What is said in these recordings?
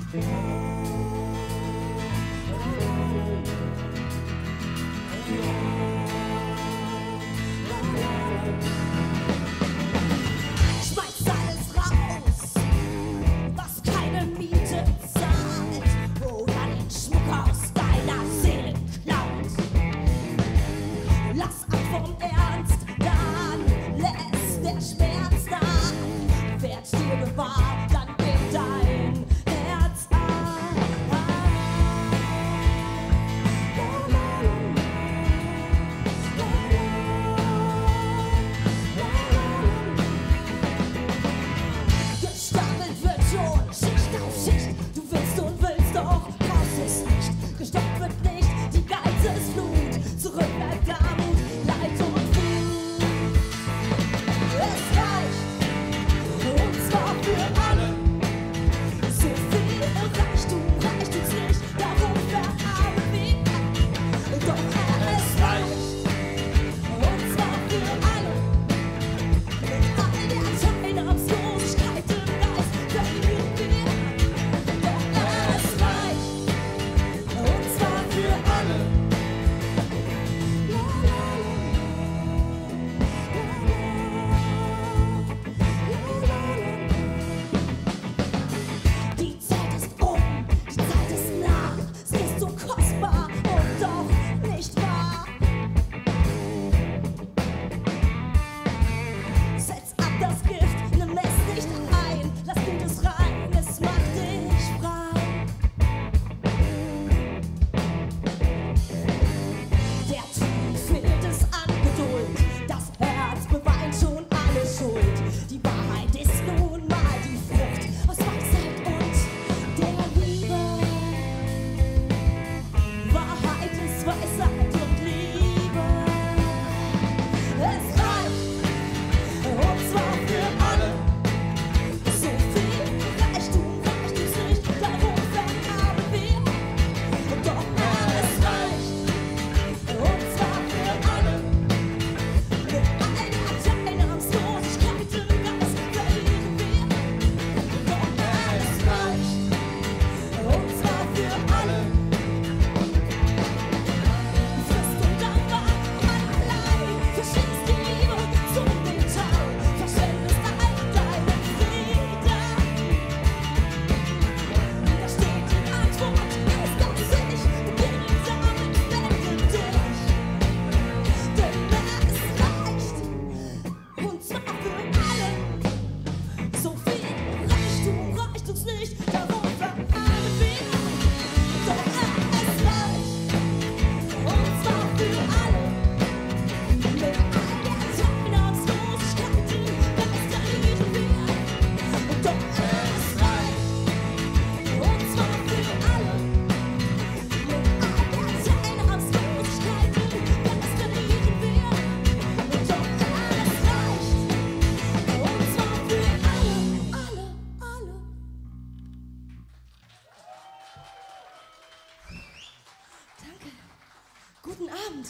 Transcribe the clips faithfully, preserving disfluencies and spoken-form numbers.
Guten Abend.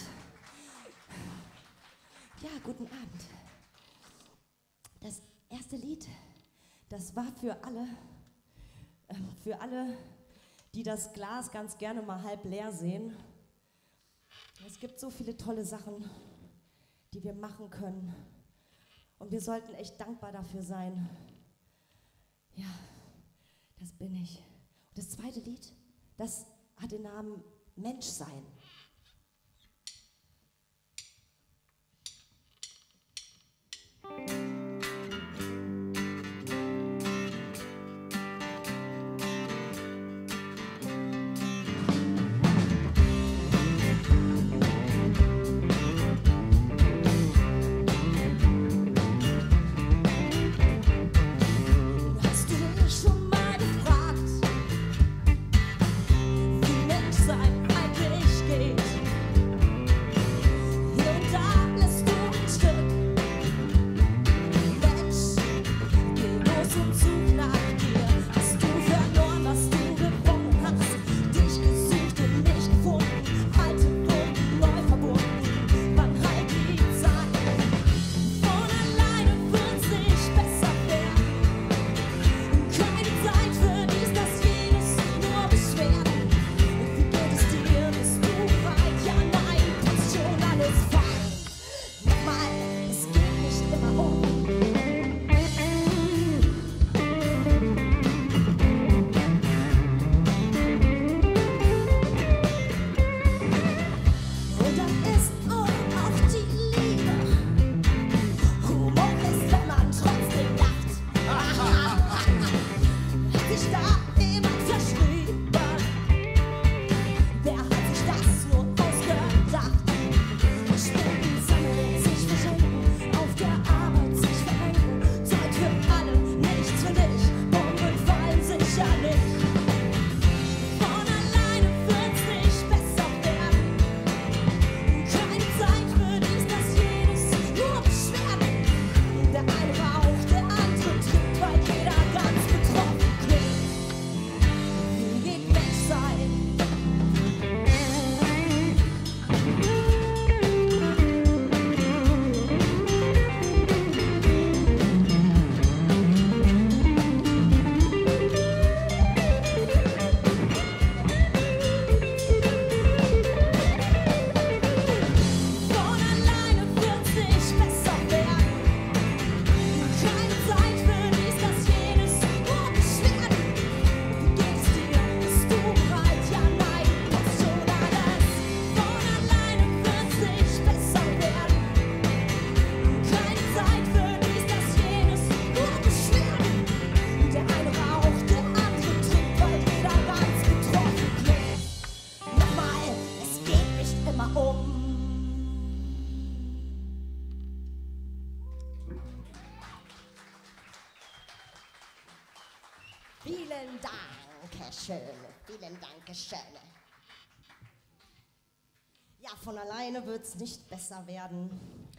Ja, guten Abend. Das erste Lied, das war für alle, äh, für alle, die das Glas ganz gerne mal halb leer sehen. Es gibt so viele tolle Sachen, die wir machen können. Und wir sollten echt dankbar dafür sein. Ja, das bin ich. Und das zweite Lied, das hat den Namen Menschsein. Hier und da lässt du ein Stück Vielen Dank, Schöne. Vielen Dank, Schöne. Ja, von alleine wird es nicht besser werden.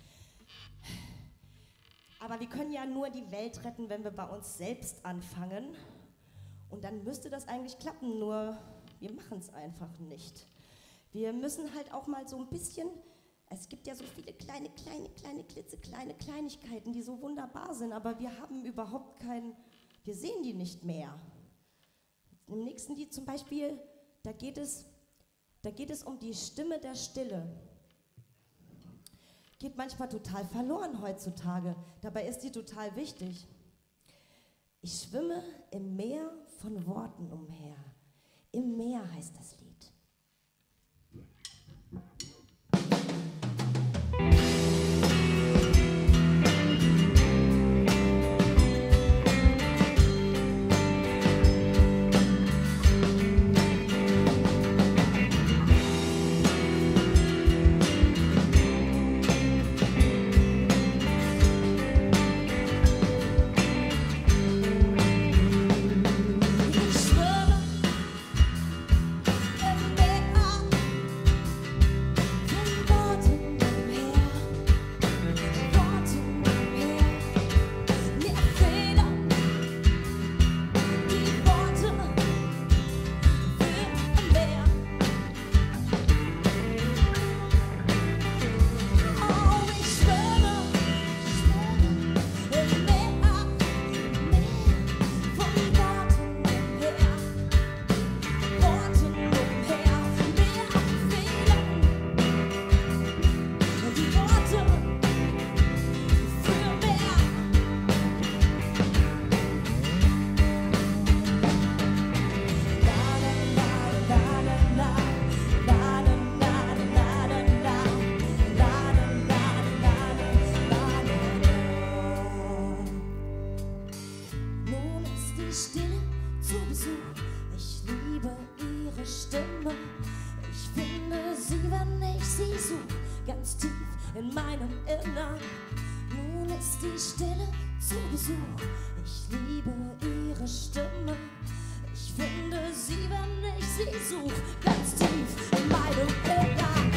Aber wir können ja nur die Welt retten, wenn wir bei uns selbst anfangen. Und dann müsste das eigentlich klappen, nur wir machen es einfach nicht. Wir müssen halt auch mal so ein bisschen, es gibt ja so viele kleine, kleine, kleine, klitzekleine Kleinigkeiten, die so wunderbar sind, aber wir haben überhaupt keinen, wir sehen die nicht mehr. Im nächsten Lied zum Beispiel, da geht es, da geht es um die Stimme der Stille. Geht manchmal total verloren heutzutage, dabei ist die total wichtig. Ich schwimme im Meer von Worten umher. Im Meer heißt das Lied. Ganz tief in meinem Innern. Nun ist die Stille zu Besuch. Ich liebe ihre Stimme. Ich finde sie, wenn ich sie such. Ganz tief in meinem Innern.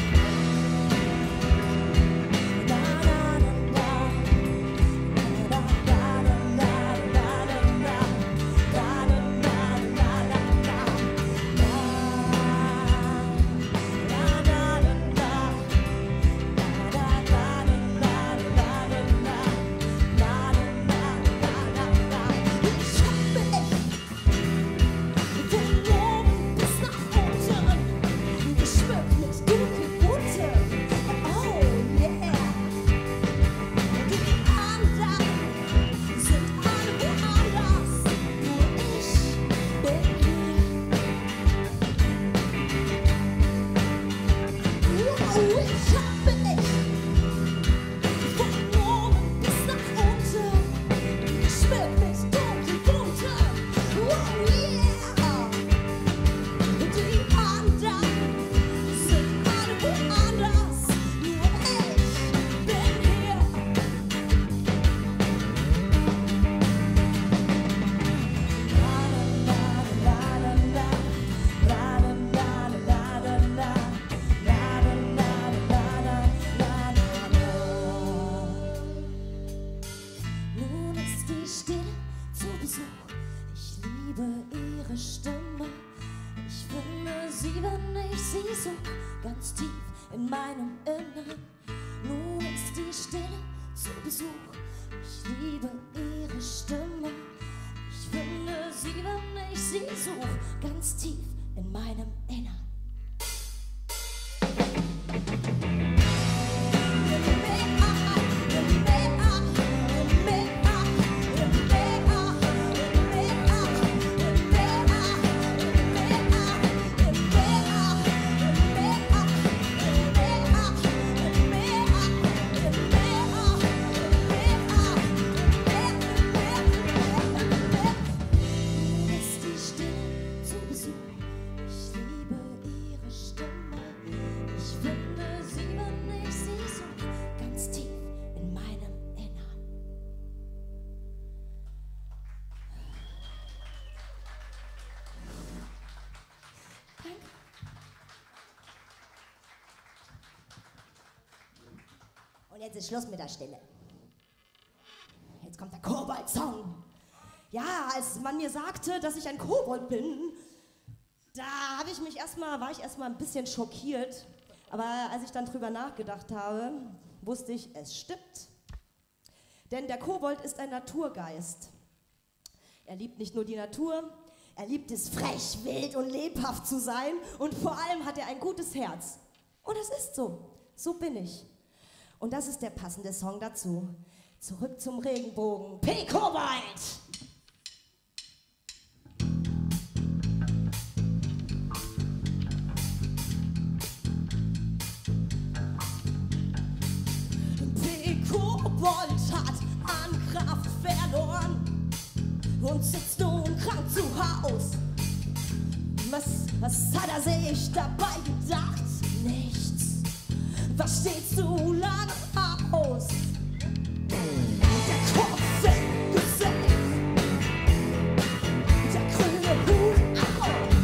Ganz tief in meinem Innern. Nun ist die Stille zu Besuch. Ich liebe ihre Stimme. Ich finde sie, wenn ich sie such. Ganz tief in meinem Innern. Ich liebe jetzt ist Schluss mit der Stille. Jetzt kommt der Kobold-Song. Ja, als man mir sagte, dass ich ein Kobold bin, da habe ich mich erstmal, war ich erstmal ein bisschen schockiert. Aber als ich dann drüber nachgedacht habe, wusste ich, es stimmt. Denn der Kobold ist ein Naturgeist. Er liebt nicht nur die Natur, er liebt es frech, wild und lebhaft zu sein und vor allem hat er ein gutes Herz. Und es ist so, so bin ich. Und das ist der passende Song dazu. Zurück zum Regenbogen, P. Kobold! Kobold hat an Kraft verloren und sitzt nun krank zu Haus. Was, was hat er sich dabei gedacht? Nichts. Was steht zu lange aus? Der Kopf im Gesicht, der grüne Hut auf,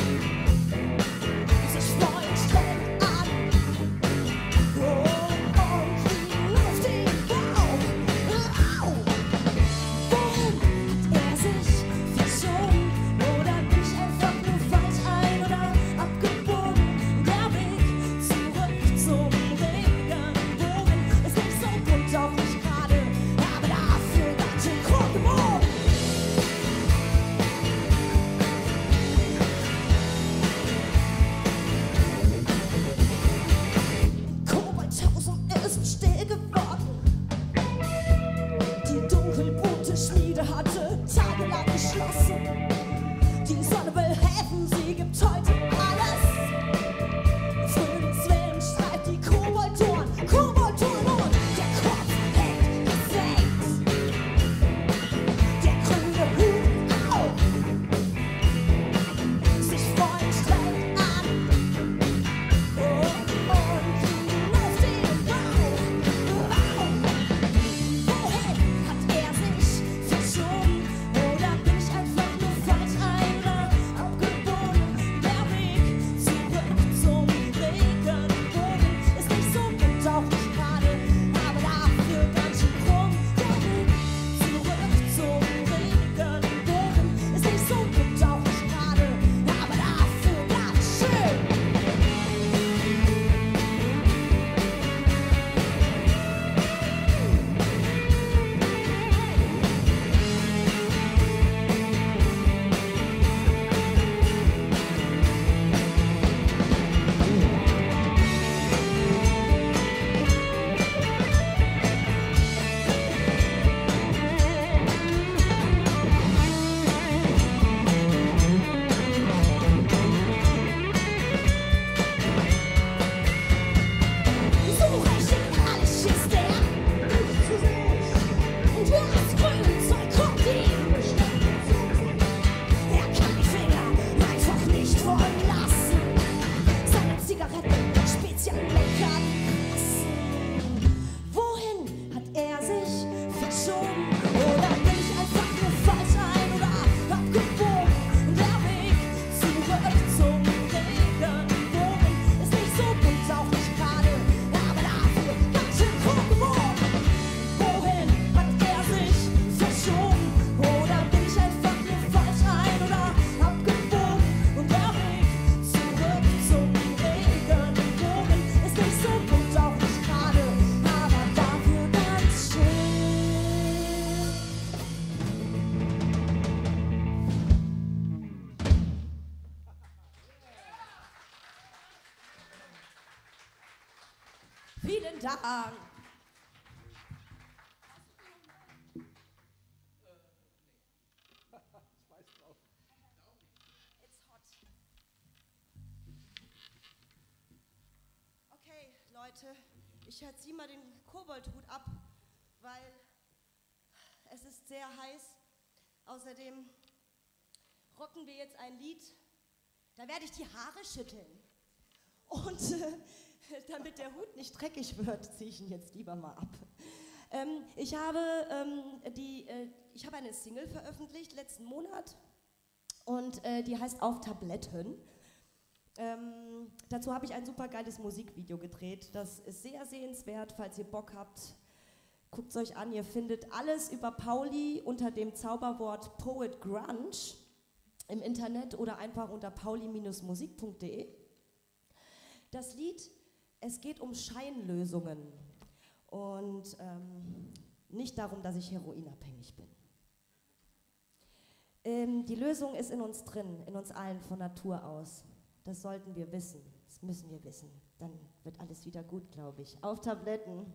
sich freut streng an. Oh. Die Sonne will helfen, sie gibt heute alles. Frühlingswind streift die Koboldtoren, Koboldtoren und der Kopf hängt gesenkt. Der grüne Hut auf, sich freuen strengt an. Oh, und fliegen auf den Bauch. Wohin hat er sich verschoben? Oder bin ich einfach nur falsch ein? Abgebogen, der Weg zurück zum Regenbogen ist nicht so gut, auch nicht gerade, aber dafür ganz schön krumm. Der Weg zurück zum Regenbogen ist nicht so gut, auch nicht gerade, aber dafür ganz schön. So recht alles ist der, und wo das Grünzeug kommt ihm. Er kann die Finger einfach nicht von lassen. Seine Zigaretten speziell lecker lassen. Wohin hat er sich verschoben? Oder bin ich einfach nur falsch ein oder abgebogen? Der Weg zurück zum Regenbogen ist nicht so bunt, auch nicht gerade, aber dafür ganz schön krumm geworden. Wohin hat er sich verschoben? Oder bin ich einfach nur falsch ein oder abgebogen? Und der Weg zurück zum Regenbogen ist nicht so bunt, auch nicht gerade, aber dafür ganz schön. Vielen Dank. It's hot. Okay, Leute, ich ziehe mal den Koboldhut ab, weil es ist sehr heiß. Außerdem rocken wir jetzt ein Lied, da werde ich die Haare schütteln. Und äh, damit der Hut nicht dreckig wird, ziehe ich ihn jetzt lieber mal ab. Ähm, ich habe, ähm, die, äh, ich habe eine Single veröffentlicht letzten Monat und äh, die heißt Auf Tabletten. Ähm, dazu habe ich ein super geiles Musikvideo gedreht. Das ist sehr sehenswert, falls ihr Bock habt. Guckt es euch an, ihr findet alles über Pauli unter dem Zauberwort Poet Grunge im Internet oder einfach unter pauli Bindestrich musik punkt de. Das Lied, es geht um Scheinlösungen und ähm, nicht darum, dass ich heroinabhängig bin. Ähm, die Lösung ist in uns drin, in uns allen von Natur aus. Das sollten wir wissen, das müssen wir wissen. Dann wird alles wieder gut, glaube ich. Auf Tabletten!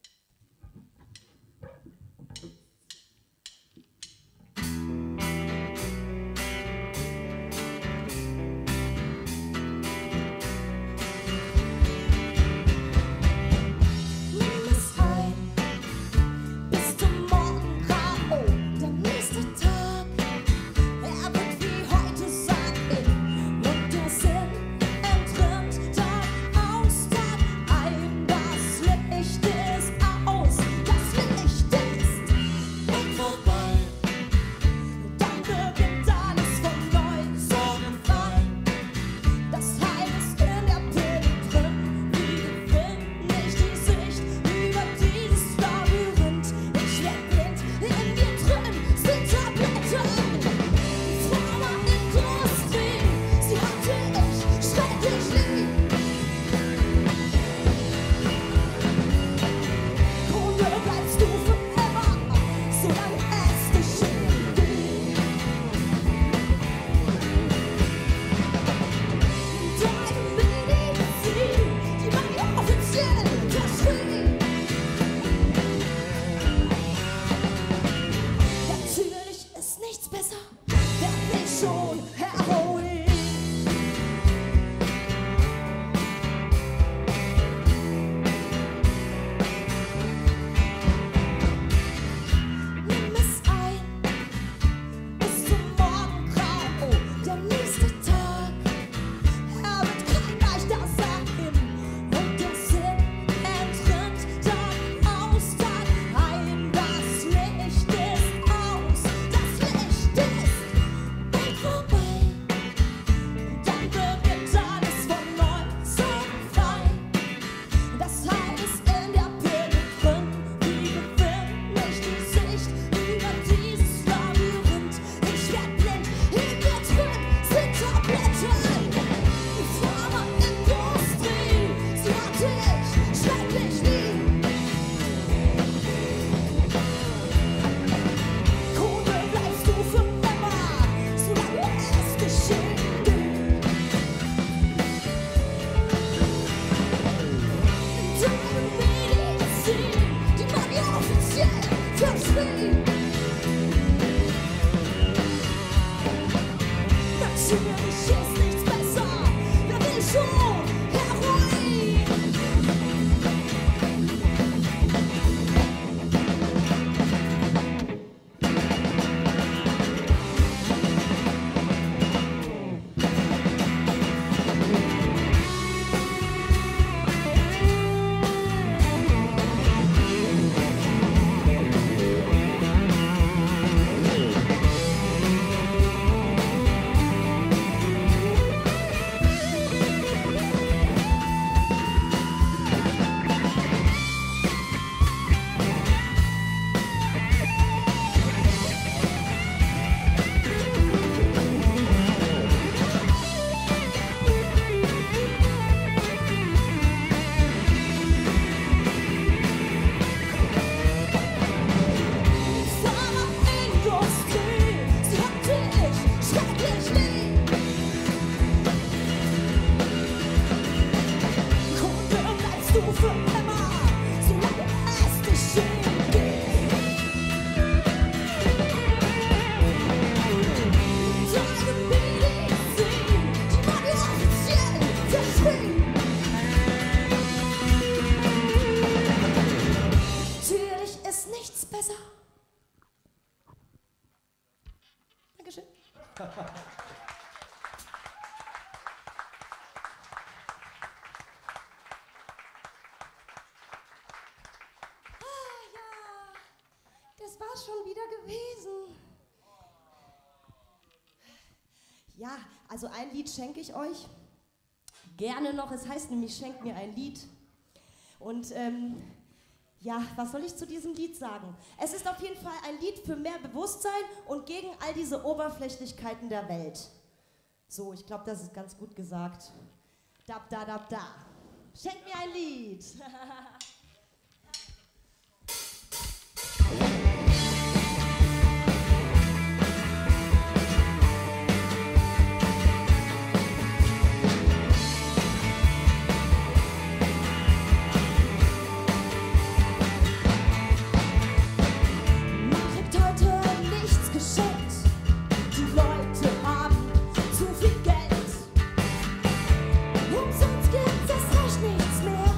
Schon wieder gewesen. Ja, also ein Lied schenke ich euch. gerne noch. Es heißt nämlich Schenk mir ein Lied. Und ähm, ja, was soll ich zu diesem Lied sagen? Es ist auf jeden Fall ein Lied für mehr Bewusstsein und gegen all diese Oberflächlichkeiten der Welt. So, ich glaube, das ist ganz gut gesagt. Dab, da, dab, da. Schenk mir ein Lied. Umsonst gibt's erst recht nichts mehr.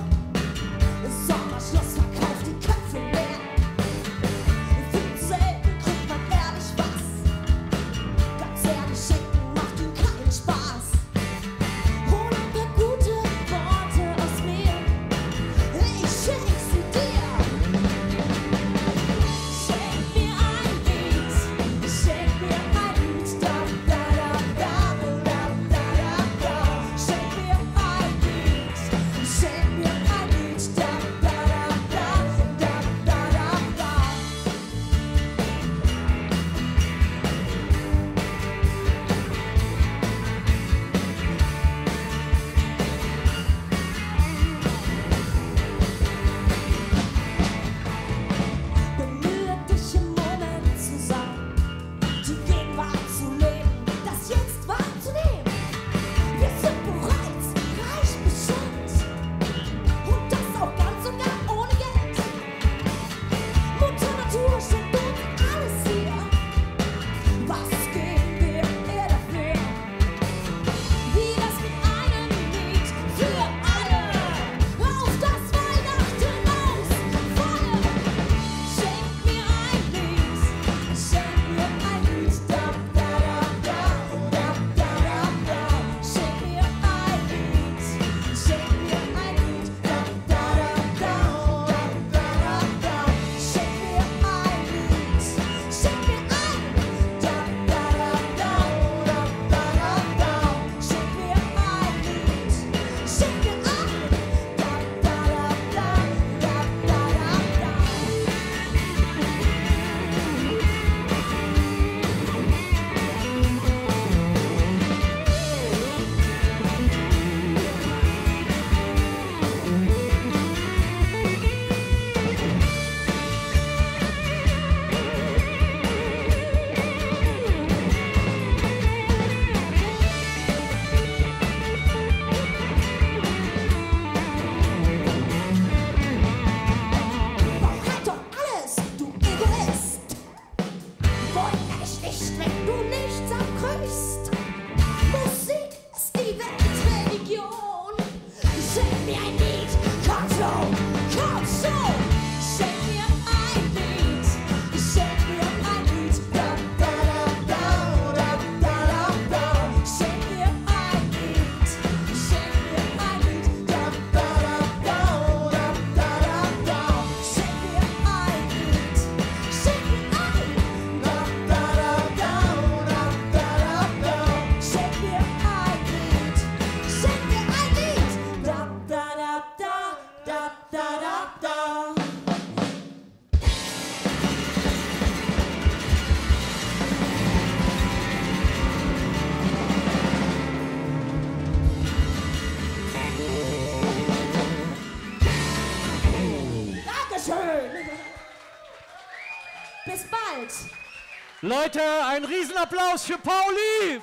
Bis bald. Leute, ein Riesenapplaus für Pauli.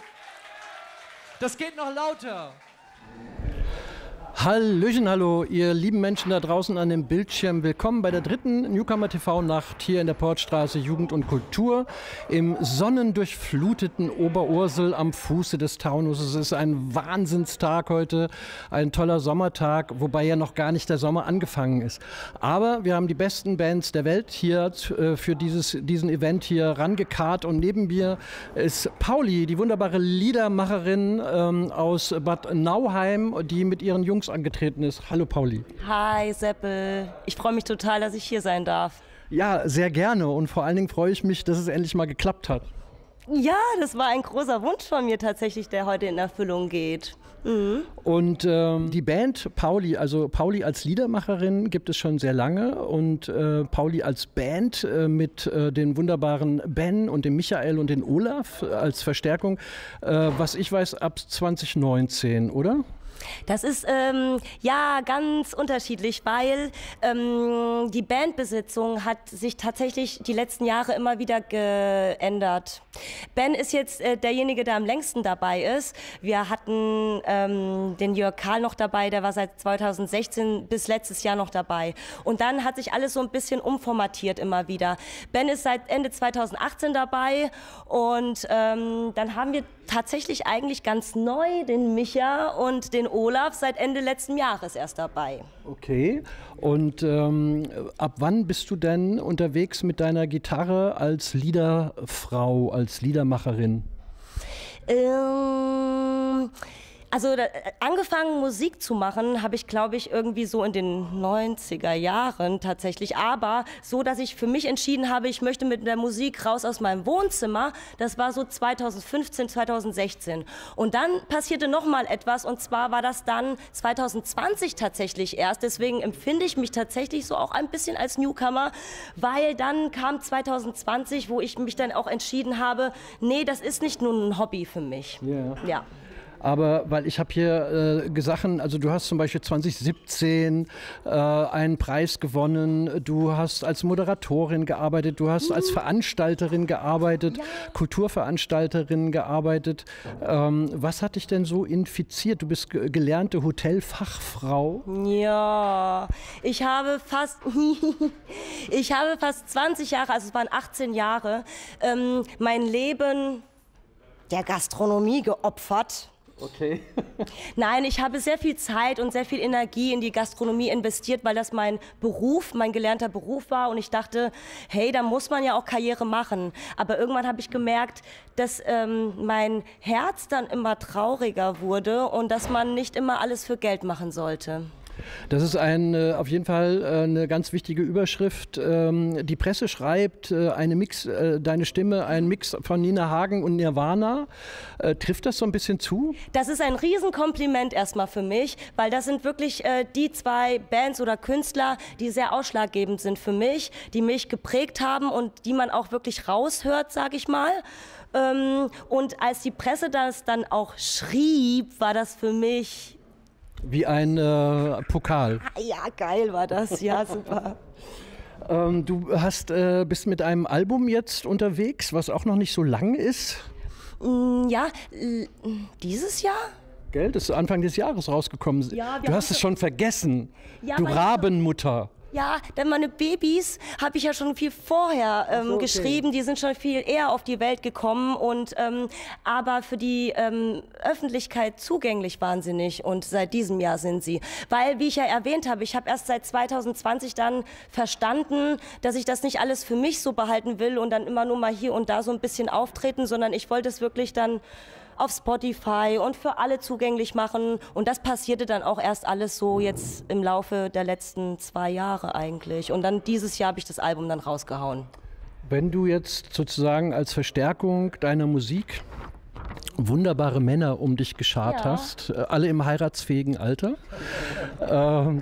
Das geht noch lauter. Hallöchen, hallo, ihr lieben Menschen da draußen an dem Bildschirm. Willkommen bei der dritten Newcomer T V-Nacht hier in der Portstraße Jugend und Kultur im sonnendurchfluteten Oberursel am Fuße des Taunus. Es ist ein Wahnsinnstag heute, ein toller Sommertag, wobei ja noch gar nicht der Sommer angefangen ist. Aber wir haben die besten Bands der Welt hier äh, für dieses, diesen Event hier rangekarrt und neben mir ist Pauli, die wunderbare Liedermacherin ähm, aus Bad Nauheim, die mit ihren Jungs angetreten ist. Hallo Pauli. Hi Seppel, ich freue mich total, dass ich hier sein darf. Ja, sehr gerne und vor allen Dingen freue ich mich, dass es endlich mal geklappt hat. Ja, das war ein großer Wunsch von mir tatsächlich, der heute in Erfüllung geht. Mhm. Und ähm, die Band Pauli, also Pauli als Liedermacherin gibt es schon sehr lange und äh, Pauli als Band äh, mit äh, den wunderbaren Ben und dem Michael und den Olaf als Verstärkung, äh, was ich weiß, ab zwanzig neunzehn, oder? Das ist ähm, ja ganz unterschiedlich, weil ähm, die Bandbesitzung hat sich tatsächlich die letzten Jahre immer wieder geändert. Ben ist jetzt äh, derjenige, der am längsten dabei ist. Wir hatten ähm, den Jörg Kahl noch dabei, der war seit zweitausendsechzehn bis letztes Jahr noch dabei. Und dann hat sich alles so ein bisschen umformatiert immer wieder. Ben ist seit Ende zweitausendachtzehn dabei und ähm, dann haben wir tatsächlich eigentlich ganz neu den Micha und den Olaf seit Ende letzten Jahres erst dabei. Okay, und ähm, ab wann bist du denn unterwegs mit deiner Gitarre als Liederfrau, als Liedermacherin? Ähm... Also da, angefangen Musik zu machen habe ich, glaube ich, irgendwie so in den neunziger Jahren tatsächlich. Aber so, dass ich für mich entschieden habe, ich möchte mit der Musik raus aus meinem Wohnzimmer. Das war so zweitausendfünfzehn, zweitausendsechzehn. Und dann passierte noch mal etwas. Und zwar war das dann zweitausendzwanzig tatsächlich erst. Deswegen empfinde ich mich tatsächlich so auch ein bisschen als Newcomer. Weil dann kam zweitausendzwanzig, wo ich mich dann auch entschieden habe, nee, das ist nicht nur ein Hobby für mich. Yeah. Ja. Aber weil ich habe hier äh, Sachen, also du hast zum Beispiel zwanzig siebzehn äh, einen Preis gewonnen, du hast als Moderatorin gearbeitet, du hast mhm. als Veranstalterin gearbeitet, ja. Kulturveranstalterin gearbeitet. Ähm, was hat dich denn so infiziert? Du bist ge gelernte Hotelfachfrau. Ja, ich habe fast, ich habe fast zwanzig Jahre, also es waren achtzehn Jahre, ähm, mein Leben der Gastronomie geopfert. Okay. Nein, ich habe sehr viel Zeit und sehr viel Energie in die Gastronomie investiert, weil das mein Beruf, mein gelernter Beruf war und ich dachte, hey, da muss man ja auch Karriere machen. Aber irgendwann habe ich gemerkt, dass ähm, mein Herz dann immer trauriger wurde und dass man nicht immer alles für Geld machen sollte. Das ist ein, äh, auf jeden Fall äh, eine ganz wichtige Überschrift. Ähm, die Presse schreibt, äh, eine Mix, äh, deine Stimme, ein Mix von Nina Hagen und Nirvana. Äh, trifft das so ein bisschen zu? Das ist ein Riesenkompliment erstmal für mich, weil das sind wirklich äh, die zwei Bands oder Künstler, die sehr ausschlaggebend sind für mich, die mich geprägt haben und die man auch wirklich raushört, sage ich mal. Ähm, und als die Presse das dann auch schrieb, war das für mich... Wie ein äh, Pokal. Ja, geil war das. Ja, super. ähm, du hast, äh, bist mit einem Album jetzt unterwegs, was auch noch nicht so lang ist. Mm, ja, dieses Jahr? Gell, das ist Anfang des Jahres rausgekommen. Ja, du hast es schon vergessen. Ja, du Rabenmutter. Ja, denn meine Babys habe ich ja schon viel vorher ähm, so, okay. geschrieben. Die sind schon viel eher auf die Welt gekommen und ähm, aber für die ähm, Öffentlichkeit zugänglich waren sie nicht und seit diesem Jahr sind sie. Weil, wie ich ja erwähnt habe, ich habe erst seit zweitausendzwanzig dann verstanden, dass ich das nicht alles für mich so behalten will und dann immer nur mal hier und da so ein bisschen auftreten, sondern ich wollte es wirklich dann auf Spotify und für alle zugänglich machen. Und das passierte dann auch erst alles so jetzt im Laufe der letzten zwei Jahre eigentlich. Und dann dieses Jahr habe ich das Album dann rausgehauen. Wenn du jetzt sozusagen als Verstärkung deiner Musik wunderbare Männer um dich geschart ja. hast, alle im heiratsfähigen Alter, ähm,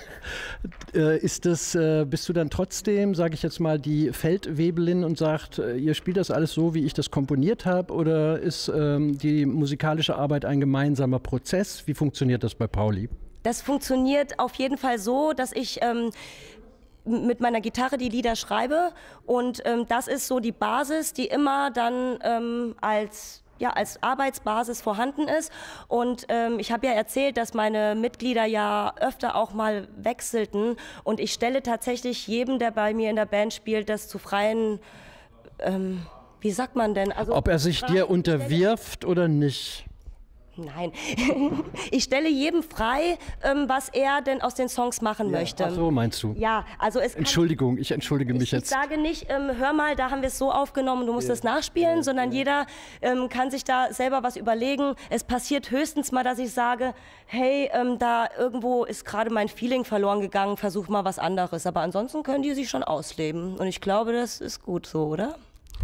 Ist das, bist du dann trotzdem, sage ich jetzt mal, die Feldwebelin und sagt, ihr spielt das alles so, wie ich das komponiert habe, oder ist ähm, die musikalische Arbeit ein gemeinsamer Prozess? Wie funktioniert das bei Pauli? Das funktioniert auf jeden Fall so, dass ich ähm, mit meiner Gitarre die Lieder schreibe und ähm, das ist so die Basis, die immer dann ähm, als ja, als Arbeitsbasis vorhanden ist. Und ähm, ich habe ja erzählt, dass meine Mitglieder ja öfter auch mal wechselten. Und ich stelle tatsächlich jedem, der bei mir in der Band spielt, das zu freien, ähm, wie sagt man denn? Also, ob er sich dir unterwirft oder nicht? Nein, ich stelle jedem frei, ähm, was er denn aus den Songs machen ja. möchte. Ach so, meinst du? Ja, also es kann, Entschuldigung, ich entschuldige mich ich, jetzt. Ich sage nicht, ähm, hör mal, da haben wir es so aufgenommen, du musst ja. das nachspielen, ja. sondern ja. jeder ähm, kann sich da selber was überlegen. Es passiert höchstens mal, dass ich sage, hey, ähm, da irgendwo ist gerade mein Feeling verloren gegangen, versuch mal was anderes. Aber ansonsten können die sich schon ausleben. Und ich glaube, das ist gut so, oder?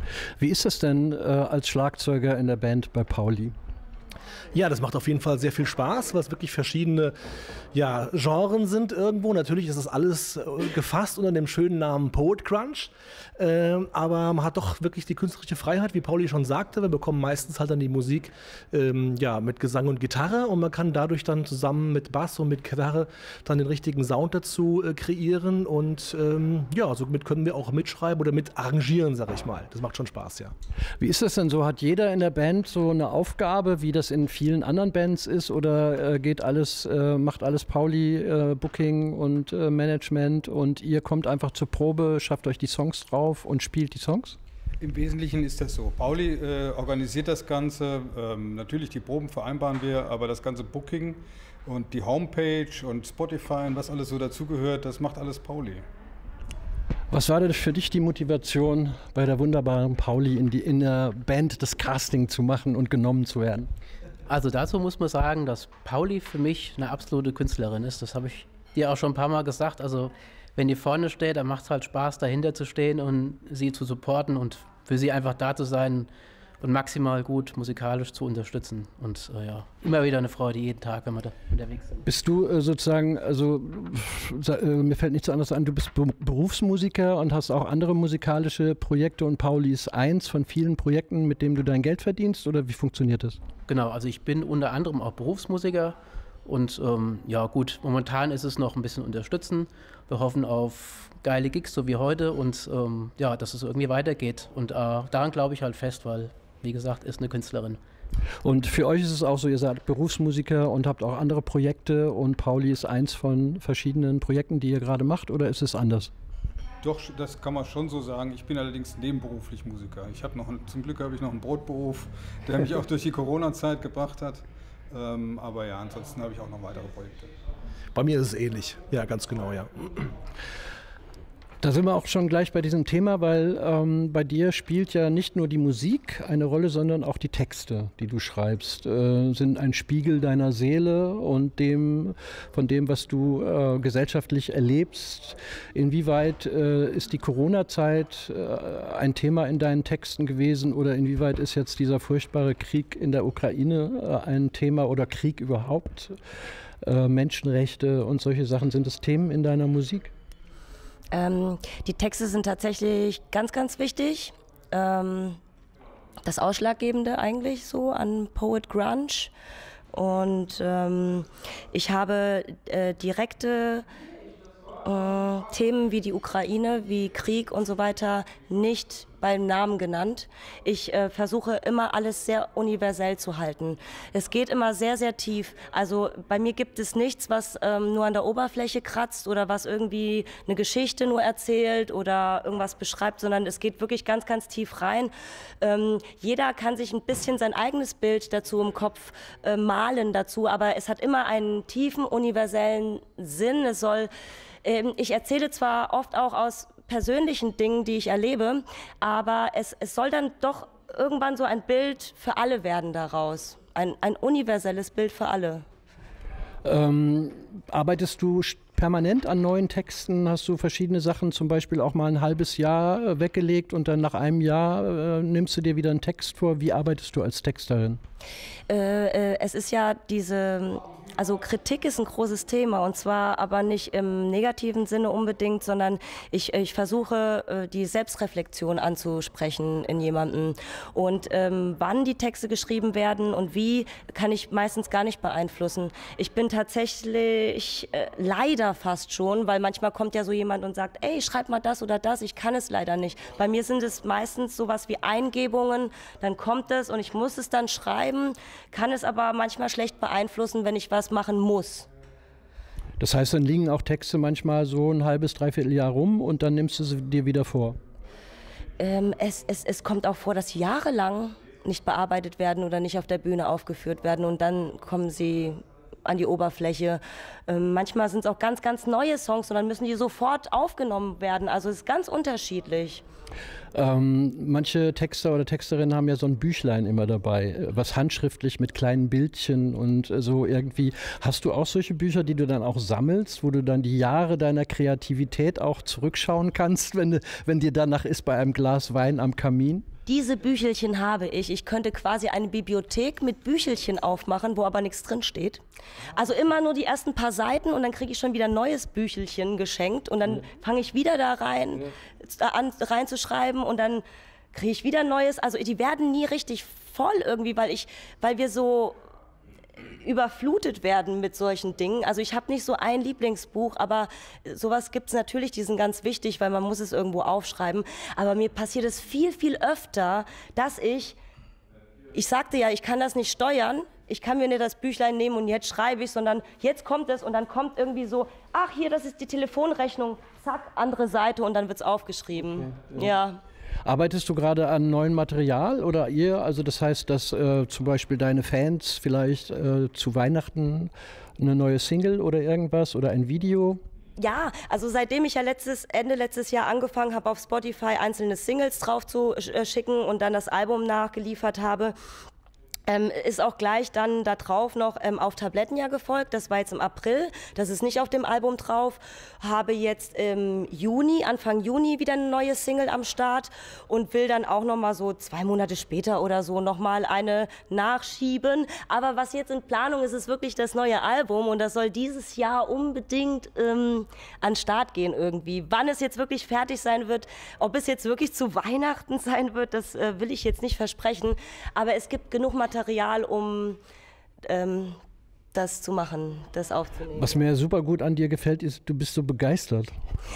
Wie ist das denn äh, als Schlagzeuger in der Band bei Pauli? Ja, das macht auf jeden Fall sehr viel Spaß, weil es wirklich verschiedene ja, Genres sind irgendwo. Natürlich ist das alles äh, gefasst unter dem schönen Namen Poet Crunch. Ähm, aber man hat doch wirklich die künstlerische Freiheit, wie Pauli schon sagte. Wir bekommen meistens halt dann die Musik ähm, ja, mit Gesang und Gitarre und man kann dadurch dann zusammen mit Bass und mit Gitarre dann den richtigen Sound dazu äh, kreieren und ähm, ja, somit können wir auch mitschreiben oder mit arrangieren, sag ich mal. Das macht schon Spaß, ja. Wie ist das denn so? Hat jeder in der Band so eine Aufgabe, wie das in vielen anderen Bands ist oder äh, geht alles, äh, macht alles Pauli, äh, Booking und äh, Management und ihr kommt einfach zur Probe, schafft euch die Songs drauf und spielt die Songs? Im Wesentlichen ist das so. Pauli äh, organisiert das Ganze. Ähm, natürlich die Proben vereinbaren wir, aber das ganze Booking und die Homepage und Spotify und was alles so dazugehört, das macht alles Pauli. Was war denn für dich die Motivation, bei der wunderbaren Pauli in, die, in der Band das Casting zu machen und genommen zu werden? Also dazu muss man sagen, dass Pauli für mich eine absolute Künstlerin ist. Das habe ich dir auch schon ein paar Mal gesagt. Also wenn die vorne steht, dann macht es halt Spaß, dahinter zu stehen und sie zu supporten und für sie einfach da zu sein und maximal gut musikalisch zu unterstützen. Und äh, ja, immer wieder eine Freude jeden Tag, wenn wir da unterwegs sind. Bist du äh, sozusagen, also äh, mir fällt nichts anderes an, du bist Be- Berufsmusiker und hast auch andere musikalische Projekte und Pauli ist eins von vielen Projekten, mit dem du dein Geld verdienst oder wie funktioniert das? Genau, also ich bin unter anderem auch Berufsmusiker und ähm, ja gut, momentan ist es noch ein bisschen unterstützen. Wir hoffen auf geile Gigs, so wie heute und ähm, ja, dass es irgendwie weitergeht und äh, daran glaube ich halt fest, weil wie gesagt, ist eine Künstlerin. Und für euch ist es auch so, ihr seid Berufsmusiker und habt auch andere Projekte und Pauli ist eins von verschiedenen Projekten, die ihr gerade macht oder ist es anders? Doch, das kann man schon so sagen. Ich bin allerdings nebenberuflich Musiker. Ich habe noch einen, zum Glück habe ich noch einen Brotberuf, der mich auch durch die Corona-Zeit gebracht hat. Ähm, aber ja, ansonsten habe ich auch noch weitere Projekte. Bei mir ist es ähnlich. Ja, ganz genau, ja. Da sind wir auch schon gleich bei diesem Thema, weil ähm, bei dir spielt ja nicht nur die Musik eine Rolle, sondern auch die Texte, die du schreibst, äh, sind ein Spiegel deiner Seele und dem, von dem, was du äh, gesellschaftlich erlebst. Inwieweit äh, ist die Corona-Zeit äh, ein Thema in deinen Texten gewesen oder inwieweit ist jetzt dieser furchtbare Krieg in der Ukraine äh, ein Thema oder Krieg überhaupt? Äh, Menschenrechte und solche Sachen, sind es Themen in deiner Musik? Ähm, die Texte sind tatsächlich ganz, ganz wichtig. Ähm, das Ausschlaggebende eigentlich so an Poet Grunge. Und ähm, ich habe äh, direkte äh, Themen wie die Ukraine, wie Krieg und so weiter nicht beim Namen genannt. Ich äh, versuche immer alles sehr universell zu halten. Es geht immer sehr, sehr tief. Also bei mir gibt es nichts, was ähm, nur an der Oberfläche kratzt oder was irgendwie eine Geschichte nur erzählt oder irgendwas beschreibt, sondern es geht wirklich ganz, ganz tief rein. Ähm, jeder kann sich ein bisschen sein eigenes Bild dazu im Kopf äh, malen dazu, aber es hat immer einen tiefen, universellen Sinn. Es soll, ähm, ich erzähle zwar oft auch aus persönlichen Dingen, die ich erlebe, aber es, es soll dann doch irgendwann so ein Bild für alle werden daraus. Ein, ein universelles Bild für alle. Ähm, arbeitest du permanent an neuen Texten? Hast du verschiedene Sachen, zum Beispiel auch mal ein halbes Jahr äh, weggelegt und dann nach einem Jahr äh, nimmst du dir wieder einen Text vor? Wie arbeitest du als Texterin? Äh, äh, es ist ja diese, also Kritik ist ein großes Thema und zwar aber nicht im negativen Sinne unbedingt, sondern ich, ich versuche äh, die Selbstreflexion anzusprechen in jemandem und ähm, wann die Texte geschrieben werden und wie, kann ich meistens gar nicht beeinflussen. Ich bin tatsächlich äh, leider fast schon, weil manchmal kommt ja so jemand und sagt, ey, schreib mal das oder das, ich kann es leider nicht. Bei mir sind es meistens sowas wie Eingebungen, dann kommt es und ich muss es dann schreiben, kann es aber manchmal schlecht beeinflussen, wenn ich was machen muss. Das heißt, dann liegen auch Texte manchmal so ein halbes, dreiviertel Jahr rum und dann nimmst du sie dir wieder vor? Ähm, es, es, es kommt auch vor, dass jahrelang nicht bearbeitet werden oder nicht auf der Bühne aufgeführt werden und dann kommen sie an die Oberfläche. Ähm, manchmal sind es auch ganz, ganz neue Songs und dann müssen die sofort aufgenommen werden. Also es ist ganz unterschiedlich. Ähm, manche Texter oder Texterinnen haben ja so ein Büchlein immer dabei, was handschriftlich mit kleinen Bildchen und so irgendwie. Hast du auch solche Bücher, die du dann auch sammelst, wo du dann die Jahre deiner Kreativität auch zurückschauen kannst, wenn, wenn dir danach ist bei einem Glas Wein am Kamin? diese Büchelchen habe ich. Ich könnte quasi eine Bibliothek mit Büchelchen aufmachen, wo aber nichts drin steht. Also immer nur die ersten paar Seiten und dann kriege ich schon wieder ein neues Büchelchen geschenkt und dann fange ich wieder da rein, da an reinzuschreiben und dann kriege ich wieder ein neues. Also die werden nie richtig voll irgendwie, weil ich, weil wir so überflutet werden mit solchen Dingen. Also ich habe nicht so ein Lieblingsbuch, aber sowas gibt es natürlich, die sind ganz wichtig, weil man muss es irgendwo aufschreiben. Aber mir passiert es viel, viel öfter, dass ich, ich sagte ja, ich kann das nicht steuern, ich kann mir nicht das Büchlein nehmen und jetzt schreibe ich, sondern jetzt kommt es und dann kommt irgendwie so, ach hier, das ist die Telefonrechnung, zack, andere Seite und dann wird es aufgeschrieben. Okay, ja. ja. Arbeitest du gerade an neuem Material oder ihr? Also das heißt, dass äh, zum Beispiel deine Fans vielleicht äh, zu Weihnachten eine neue Single oder irgendwas oder ein Video? Ja, also seitdem ich ja letztes, Ende letztes Jahr angefangen habe, auf Spotify einzelne Singles drauf zu äh, schicken und dann das Album nachgeliefert habe, Ähm, ist auch gleich dann da drauf noch ähm, auf Tabletten ja gefolgt. Das war jetzt im April, das ist nicht auf dem Album drauf. Habe jetzt im Juni, Anfang Juni wieder eine neue Single am Start und will dann auch noch mal so zwei Monate später oder so noch mal eine nachschieben. Aber was jetzt in Planung ist, ist wirklich das neue Album und das soll dieses Jahr unbedingt ähm, an den Start gehen irgendwie. Wann es jetzt wirklich fertig sein wird, ob es jetzt wirklich zu Weihnachten sein wird, das äh, will ich jetzt nicht versprechen. Aber es gibt genug Material Material, um ähm, das zu machen, das aufzunehmen. Was mir super gut an dir gefällt, ist, du bist so begeistert.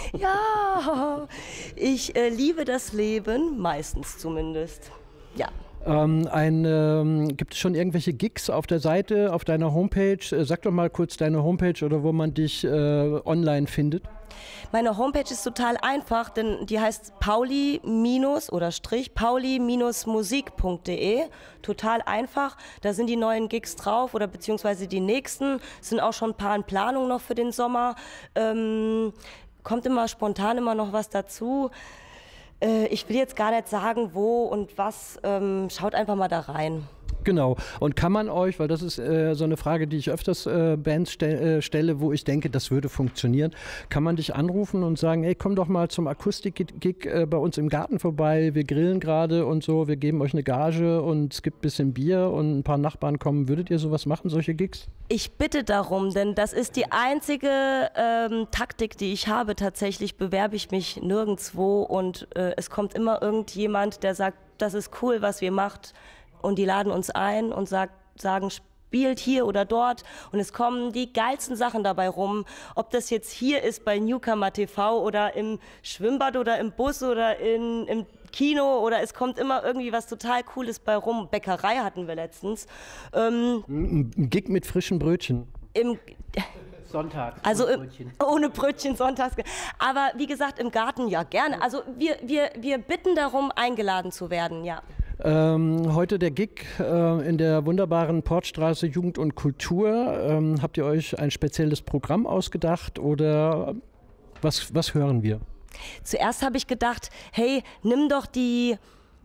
Ja, ich äh, liebe das Leben, meistens zumindest, ja. Ähm, ein, ähm, gibt es schon irgendwelche Gigs auf der Seite, auf deiner Homepage? Äh, sag doch mal kurz deine Homepage oder wo man dich äh, online findet. Meine Homepage ist total einfach, denn die heißt Pauli- oder Strich pauli-musik punkt de. Total einfach. Da sind die neuen Gigs drauf oder beziehungsweise die nächsten. Es sind auch schon ein paar in Planung noch für den Sommer. Ähm, kommt immer spontan immer noch was dazu. Äh, ich will jetzt gar nicht sagen, wo und was. Ähm, schaut einfach mal da rein. Genau. Und kann man euch, weil das ist äh, so eine Frage, die ich öfters äh, Bands ste äh, stelle, wo ich denke, das würde funktionieren, kann man dich anrufen und sagen, ey, komm doch mal zum Akustik-Gig äh, bei uns im Garten vorbei, wir grillen gerade und so, wir geben euch eine Gage und es gibt ein bisschen Bier und ein paar Nachbarn kommen. Würdet ihr sowas machen, solche Gigs? Ich bitte darum, denn das ist die einzige ähm, Taktik, die ich habe. Tatsächlich bewerbe ich mich nirgendwo und äh, es kommt immer irgendjemand, der sagt, das ist cool, was ihr macht. Und die laden uns ein und sagt, sagen, spielt hier oder dort. Und es kommen die geilsten Sachen dabei rum. Ob das jetzt hier ist bei Newcomer T V oder im Schwimmbad oder im Bus oder in, im Kino oder es kommt immer irgendwie was total Cooles bei rum. Bäckerei hatten wir letztens. Ähm, Ein Gig mit frischen Brötchen. Im Sonntags. Also ohne im, Brötchen. ohne Brötchen sonntags. Aber wie gesagt, im Garten ja gerne. Also wir, wir, wir bitten darum, eingeladen zu werden, ja. Ähm, heute der Gig äh, in der wunderbaren Portstraße Jugend und Kultur. Ähm, habt ihr euch ein spezielles Programm ausgedacht oder was, was hören wir? Zuerst habe ich gedacht, hey, nimm doch die,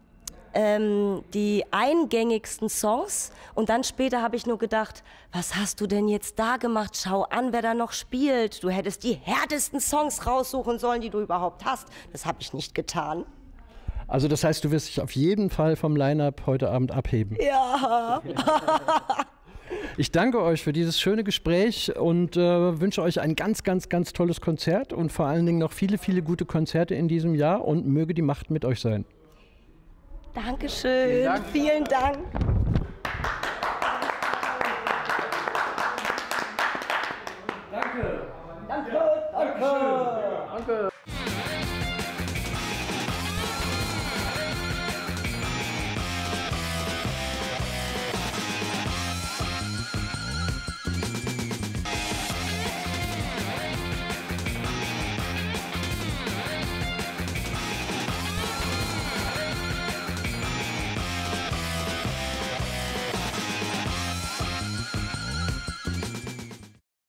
ähm, die eingängigsten Songs und dann später habe ich nur gedacht, was hast du denn jetzt da gemacht? Schau an, wer da noch spielt. Du hättest die härtesten Songs raussuchen sollen, die du überhaupt hast. Das habe ich nicht getan. Also das heißt, du wirst dich auf jeden Fall vom Line-Up heute Abend abheben. Ja. Ich danke euch für dieses schöne Gespräch und äh, wünsche euch ein ganz, ganz, ganz tolles Konzert und vor allen Dingen noch viele, viele gute Konzerte in diesem Jahr und möge die Macht mit euch sein. Dankeschön. Vielen Dank. Vielen Dank. Danke. Danke. Danke.